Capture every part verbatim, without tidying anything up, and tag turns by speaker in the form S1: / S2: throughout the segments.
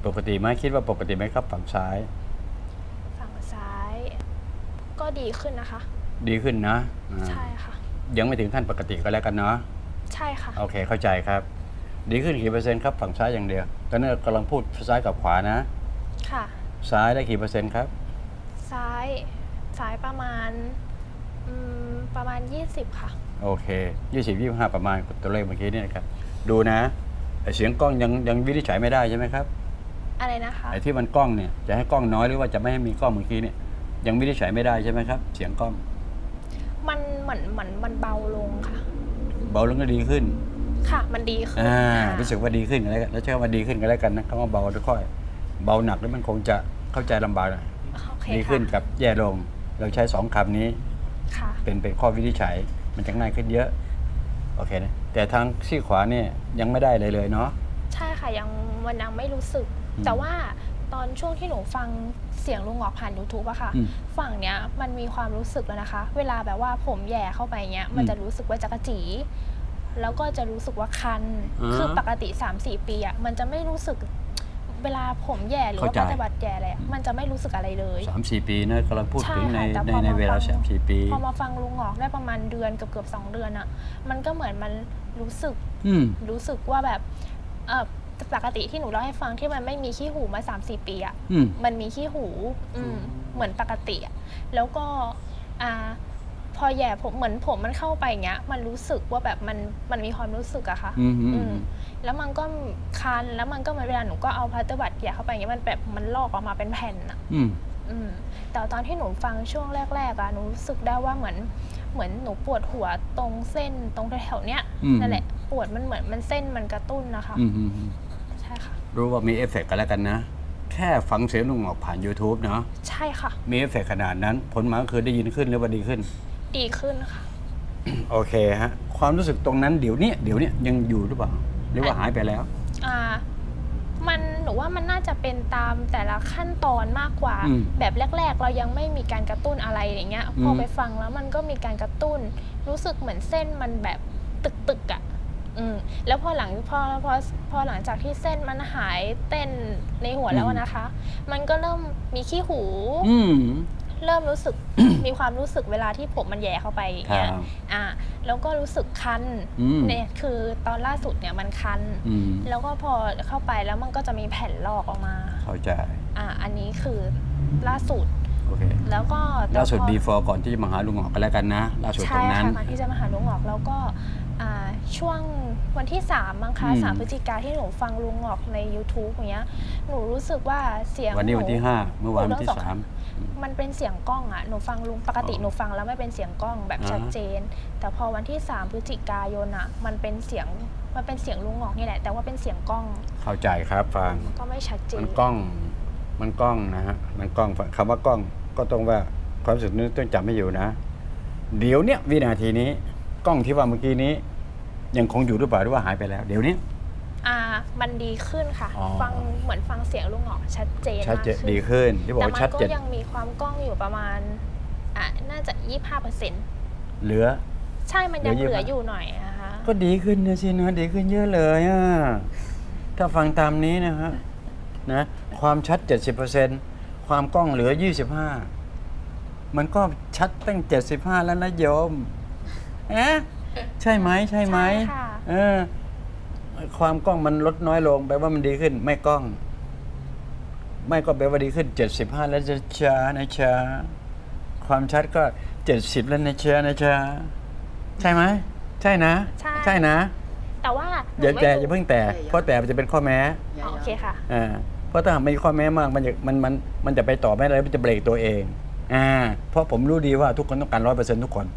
S1: ปกติไหมคิดว่าปกติไหมครับฝั่งซ้าย
S2: ฝั่งซ้ายก็ดีขึ้นนะคะ
S1: ดีขึ้นนะ
S2: ใช่ค่ะ
S1: ยังไม่ถึงขั้นปกติก็แล้วกันเนาะ
S2: ใช่ค่ะ
S1: โอเคเข้าใจครับดีขึ้นกี่เปอร์เซ็นต์ครับฝั่งซ้ายอย่างเดียวตอนนี้กำลังพูดซ้ายกับขวานะ
S2: ค่ะ
S1: ซ้ายได้กี่เปอร์เซ็นต์ครับ
S2: ซ้ายซ้ายประมาณประมาณยี่สิบค่ะ
S1: โอเคยี่สิบยี่สิบห้าประมาณตัวเลขเมื่อกี้นี่นะครับดูนะเสียงกล้องยังยังวินิจฉัยไม่ได้ใช่ไหมครับ
S2: อะไรนะคะ
S1: ไอ้ที่มันกล้องเนี่ยจะให้กล้องน้อยหรือว่าจะไม่ให้มีกล้องเมื่อกี้เนี่ยยังวินิจฉัยไม่ได้ใช่ไหมครับเสียงกล้อง
S2: มันเหมือนเหมือนมันเบาลงค่ะ
S1: เบาลงก็ดีขึ้น
S2: ค่ะมันดีขึ้น
S1: อ่ารู้สึกว่าดีขึ้นกันแล้วกันแล้วใช้ว่าดีขึ้นกันแล้วกันนะคำว่าเบาค่อยเบาหนักแล้วมันคงจะเข้าใจลำบากหน่อยดีขึ้นกับแย่ลงเราใช้สองคำนี้เป็นเป็นข้อวินิจฉัยมันจะง่ายขึ้นเยอะโอเคนะแต่ทางซี่ขวาเนี่ยยังไม่ได้เลยเลยเนาะ
S2: ใช่ค่ะยังมันยังไม่รู้สึกแต่ว่าตอนช่วงที่หนูฟังเสียงลุงหงอกผ่าน ยูทูบ อะค่ะฝั่งเนี้ยมันมีความรู้สึกแล้วนะคะเวลาแบบว่าผมแย่เข้าไปเงี้ยมันจะรู้สึกว่าจักระจีแล้วก็จะรู้สึกว่าคันคือปกติ สามสี่ ปีอะมันจะไม่รู้สึกเวลาผมแย่หรือว่าปฏิบัติแย่อะไรมันจะไม่รู้สึกอะไรเลย
S1: สามสี่ ปีนะกำลังพูดถึงในในในเวลา สามสี่ ปี
S2: พอมาฟังลุงหงอกได้ประมาณเดือนเกือบเกือบสองเดือนอะมันก็เหมือนมันรู้สึกรู้สึกว่าแบบเออปกติที่หนูเล่าให้ฟังที่มันไม่มีขี้หูมา สามสี่ ปีอะมันมีขี้หูเหมือนปกติอะแล้วก็อ่าพอแย่ผมเหมือนผมมันเข้าไปอย่างเงี้ยมันรู้สึกว่าแบบมันมันมีความรู้สึกอะค่ะแล้วมันก็คันแล้วมันก็เวลาหนูก็เอาพลาสติกบัตแย่เข้าไปอย่างเงี้ยมันแบบมันลอกออกมาเป็นแผ่นอะแต่ตอนที่หนูฟังช่วงแรกๆอะหนูรู้สึกได้ว่าเหมือนเหมือนหนูปวดหัวตรงเส้นตรงแถวๆเนี้ยนั่นแหละปวดมันเหมือนมันเส้นมันกระตุ้นนะคะใช่ค่ะ
S1: รู้ว่ามีเอฟเฟกต์กันแล้วกันนะแค่ฟังเสียงลุงหงอกผ่าน ยูทูบ เนาะ
S2: ใช่ค่ะ
S1: มีเอฟเฟกต์ขนาดนั้นผลมาก็คือได้ยินขึ้นหรือว่าดีขึ้น
S2: ดีขึ้นค่ะ
S1: โอเคฮะความรู้สึกตรงนั้นเดี๋ยวนี้เดี๋ยวนี้ยังอยู่หรือเปล่าหรือว่าหายไปแล้ว
S2: อ่ามันหนูว่ามันน่าจะเป็นตามแต่ละขั้นตอนมากกว่าแบบแรกๆเรายังไม่มีการกระตุ้นอะไรอย่างเงี้ยพอไปฟังแล้วมันก็มีการกระตุ้นรู้สึกเหมือนเส้นมันแบบตึกๆอ่ะอืมแล้วพอหลังพอพอพอหลังจากที่เส้นมันหายเต้นในหัวแล้วนะคะมันก็เริ่มมีขี้หูเริ่มรู้สึก มีความรู้สึกเวลาที่ผมมันแย่เข้าไปอย่างเงี้ยอ่าแล้วก็รู้สึกคันเนี่ยคือตอนล่าสุดเนี่ยมันคันแล้วก็พอเข้าไปแล้วมันก็จะมีแผ่นลอกออกมา
S1: เข้าใจ
S2: อ่าอันนี้คือล่าสุด
S1: โอเค
S2: แล้วก็
S1: ล่าสุด before ก่อนที่จะมาหาลุงหงอกกันแล้วกันนะล่าสุดตรงนั้น
S2: ใช่ค่ะที่จะมาหาลุงหงอกแล้วก็ช่วงวันที่สามมั้งคะสามพฤศจิกาที่หนูฟังลุงหงอกใน ยูทูบ อย่างเงี้ยหนูรู้สึกว่าเสียง
S1: วันนี้วันที่ห้าเมื่อวานวันที่สาม
S2: มันเป็นเสียงกล้องอะหนูฟังลุงปกติหนูฟังแล้วไม่เป็นเสียงกล้องแบบชัดเจนแต่พอวันที่สามพฤศจิกายนอะมันเป็นเสียงมันเป็นเสียงลุงหงอกนี่แหละแต่ว่าเป็นเสียงกล้อง
S1: เข้าใจครับฟัง
S2: มันก็ไม่ชัดเจน
S1: มันกล้องมันกล้องนะฮะมันกล้องคำว่ากล้องก็ต้องว่าความรู้สึกนี้ต้องจำให้อยู่นะเดี๋ยวเนี้ยวินาทีนี้กล้องที่ว่าเมื่อกี้นี้ยังคงอยู่หรือเปล่าหรือว่าหายไปแล้วเดี๋ยวนี้
S2: อ่ามันดีขึ้นค่ะฟังเหมือนฟังเสียงลุงหงอกชัดเจน
S1: ชัดเจนดีขึ้นที่บอกชัดเจน
S2: แต่มันก็ยังมีความกล้องอยู่ประมาณอ่าน่าจะ ยี่สิบห้าเปอร์เซ็นต์
S1: เหลือ
S2: ใช่มันยังเหลืออยู่หน่อยนะคะ
S1: ก็ดีขึ้นนะสินะดีขึ้นเยอะเลยอ่ะถ้าฟังตามนี้นะฮะนะความชัด เจ็ดสิบเปอร์เซ็นต์ ความกล้องเหลือยี่สิบห้ามันก็ชัดตั้งเจ็ดสิบห้าแล้วนะโยมเอ๊ะใช่ไหมใช่ไหมเออความกล้องมันลดน้อยลงแปลว่ามันดีขึ้นไม่กล้องไม่ก็แปลว่าดีขึ้นเจ็ดสิบห้าแล้วจะช้านะช้าความชัดก็เจ็ดสิบแล้วนะช้านะช้าใช่ไหมใช่นะใช่นะ
S2: แต่ว่า
S1: อย่าแต่อย่าเพิ่งแต่เพราะแต่มันจะเป็นข้อแม้
S2: โอเคค่ะ
S1: อ่าเพราะถ้าหากมีข้อแม้มากมันจะมันมันมันจะไปต่อไม่ได้มันจะเบรกตัวเองอ่าเพราะผมรู้ดีว่าทุกคนต้องการร้อยเปอร์เซ็นต์ทุกคน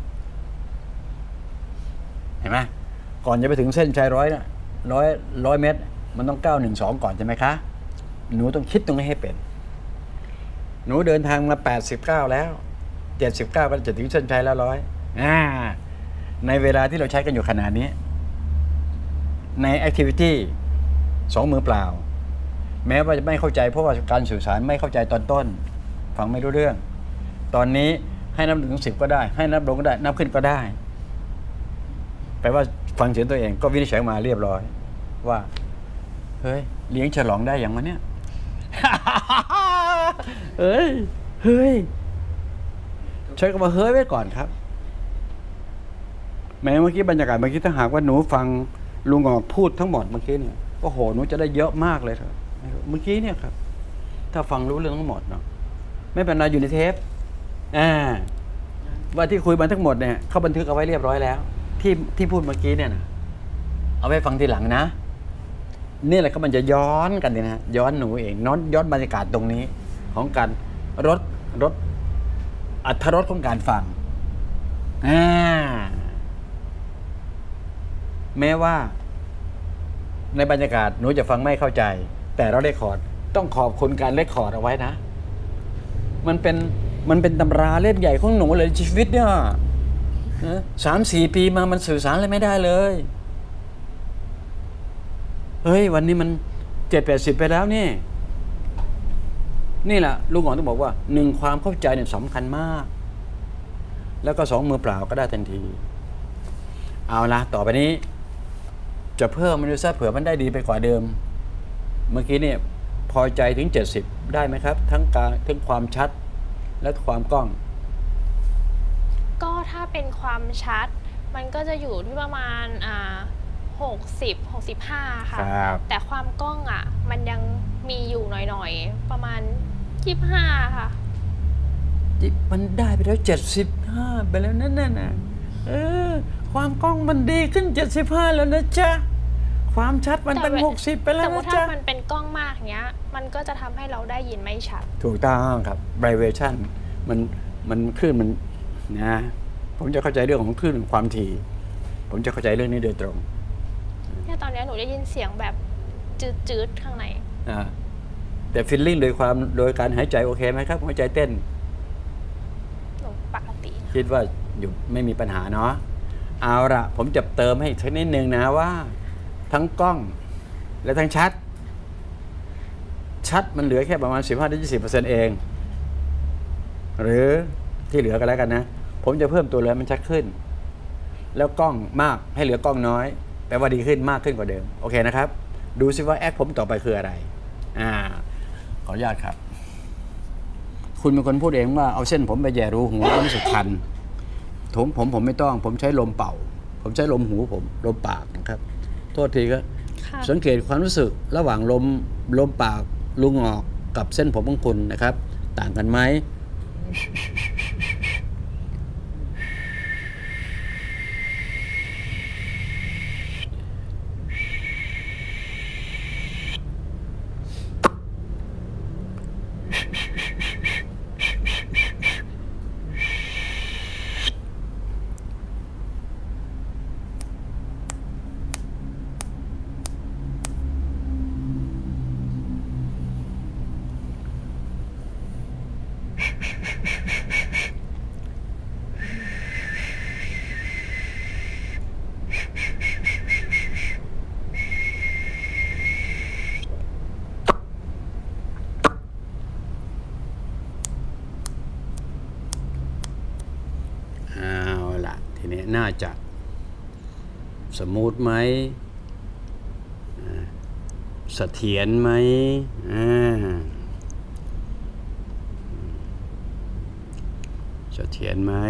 S1: เห็นไหมก่อนจะไปถึงเส้นชัยร้อยนะร้อยร้อยเมตรมันต้องเก้าหนึ่งสองก่อนใช่ไหมคะหนูต้องคิดตรงนี้ให้เป็นหนูเดินทางมาแปดสิบเก้าแล้วเจ็ดสิบเก้าก็จะถึงเส้นชัยแล้วร้อยอ่าในเวลาที่เราใช้กันอยู่ขนาดนี้ในแอคทิวิตี้สองมือเปล่าแม้ว่าจะไม่เข้าใจเพราะว่าการสื่อสารไม่เข้าใจตอนต้นฟังไม่รู้เรื่องตอนนี้ให้นับถึงสิบก็ได้ให้นับลงก็ได้นับขึ้นก็ได้แปลว่าฟังเสียงตัวเองก็วินิจฉัยมาเรียบร้อยว่าเฮ้ยเลี้ยงฉลองได้อย่างมันเนี้ยเฮ้ยเฮ้ยใช้คำว่าเฮ้ยไว้ก่อนครับแม้เมื่อกี้บรรยากาศเมื่อกี้ถ้าหากว่าหนูฟังลุงออกพูดทั้งหมดเมื่อกี้เนี่ยโอ้โหหนูจะได้เยอะมากเลยครับเมื่อกี้เนี่ยครับถ้าฟังรู้เรื่องทั้งหมดเนาะไม่เป็นไรอยู่ในเทปอ่าว่าที่คุยมาทั้งหมดเนี่ยเขาบันทึกเอาไว้เรียบร้อยแล้วที่ที่พูดเมื่อกี้เนี่ยนะเอาไว้ฟังทีหลังนะนี่แหละก็มันจะย้อนกันเลยนะย้อนหนูเองย้อนย้อนบรรยากาศตรงนี้ของการรถรถอรรถรสของการฟังอ่าแม้ว่าในบรรยากาศหนูจะฟังไม่เข้าใจแต่เราเรคคอร์ดต้องขอบคุณการเรคคอร์ดเอาไว้นะมันเป็นมันเป็นตำราเล่มใหญ่ของหนูเลยชีวิตเนี่ยสามสี่ปีมามันสื่อสารอะไรไม่ได้เลยเฮ้ยวันนี้มันเจ็ดแปดสิบไปแล้วนี่นี่แหละลุงหงอนต้องบอกว่าหนึ่งความเข้าใจเนี่ยสำคัญมากแล้วก็สองมือเปล่าก็ได้ทันทีเอาละต่อไปนี้จะเพิ่มมันดูซะเผื่อมันได้ดีไปกว่าเดิมเมื่อกี้เนี่ยพอใจถึงเจ็ดสิบได้ไหมครับทั้งการทั้งความชัดและความกล้อง
S2: ก็ถ้าเป็นความชัดมันก็จะอยู่ที่ประมาณอ่าหกสิบ หกสิบห้าค่ะแต่ความกล้องอ่ะมันยังมีอยู่หน่อยๆประมาณยี่สิบห้าค่ะ
S1: มันได้ไปแล้วเจ็ดสิบห้าไปแล้วนั่นน่ะเออความกล้องมันดีขึ้นเจ็ดสิบห้าแล้วนะจ๊ะความชัดมันเป็นหกสิบไปแล้วนะจ๊ะ
S2: แต่ถ้ามันเป็นกล้องมากเนี้ยมันก็จะทำให้เราได้ยินไม่ชัด
S1: ถูกต้องครับ vibration มันมันคลื่นมันนะผมจะเข้าใจเรื่องของคลื่นความถี่ผมจะเข้าใจเรื่องนี้โดยตรง
S2: เนี่ยตอนนี้หนูได้ยินเสียงแบบจืดๆข้างใน
S1: อ่าแต่ฟีลลิ่งโดยความโดยการหายใจโอเคไหมครับหัวใจเต้น
S2: หนูปกติ
S1: คิดว่าอยู่ไม่มีปัญหาเนาะเอาละผมจะเติมให้อีกนิดนึงนะว่าทั้งกล้องและทั้งชัดชัดมันเหลือแค่ประมาณ สิบห้าถึงยี่สิบเปอร์เซ็นต์ เองหรือที่เหลือกันแล้วกันนะผมจะเพิ่มตัวเลยมันชัดขึ้นแล้วกล้องมากให้เหลือกล้องน้อยแปลว่าดีขึ้นมากขึ้นกว่าเดิมโอเคนะครับดูซิว่าแอคผมต่อไปคืออะไรอ่าขออนุญาตครับคุณเป็นคนพูดเองว่าเอาเส้นผมไปแย่รูหูแล้วรู้สึกคันผมผมผมไม่ต้องผมใช้ลมเป่าผมใช้ลมหูผมลมปากนะครับโทษทีก็สังเกตความรู้สึกระหว่างลมลมปากลุงออกกับเส้นผมของคุณนะครับต่างกันไหมน่าจะสมูทไหมเสถียรไหมเสถียรไหม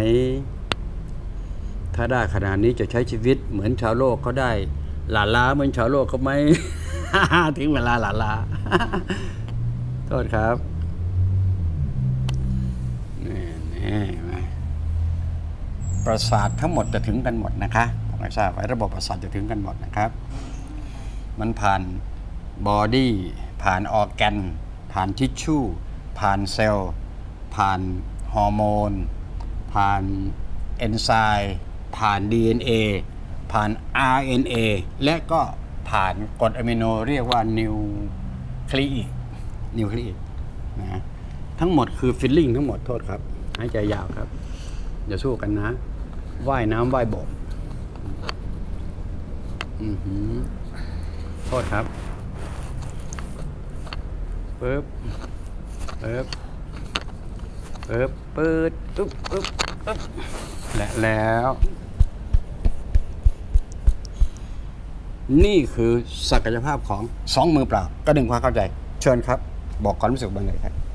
S1: ถ้าได้ขนาดนี้จะใช้ชีวิตเหมือนชาวโลกเขาได้หลาล้าเหมือนชาวโลกเขาไหม ถึงเวลาหลาล้า โทษครับประสาททั้งหมดจะถึงกันหมดนะคะผมไม่ทราบว่าระบบประสาทจะถึงกันหมดนะครับมันผ่านบอดี้ผ่านออร์แกนผ่านทิชชู่ผ่านเซลล์ผ่านฮอร์โมนผ่านเอนไซม์ผ่าน ดี เอ็น เอ ผ่าน อาร์ เอ็น เอ และก็ผ่านกรดอะมิโนเรียกว่านิวคลีอิกนิวคลีอิกนะทั้งหมดคือฟิลลิ่งทั้งหมดโทษครับหายใจยาวครับอย่าสู้กันนะว่ายน้ำว่ายบกอือหือโทษครับปึ๊บปึ๊บปึ๊บปึ๊ดปึ๊บปึ๊บปึ๊บและแล้วนี่คือศักยภาพของสองมือเปล่าก็ดึงความเข้าใจเชิญครับ
S3: บอกความรู้สึกบ้างหน่อยครับ